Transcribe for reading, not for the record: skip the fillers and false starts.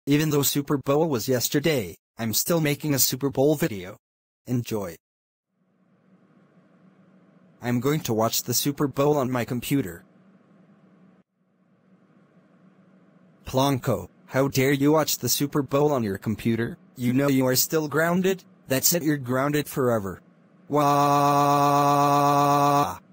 Even though Super Bowl was yesterday, I'm still making a Super Bowl video. Enjoy. I'm going to watch the Super Bowl on my computer. Plonco, how dare you watch the Super Bowl on your computer? You know you are still grounded? That's it, you're grounded forever. Wah!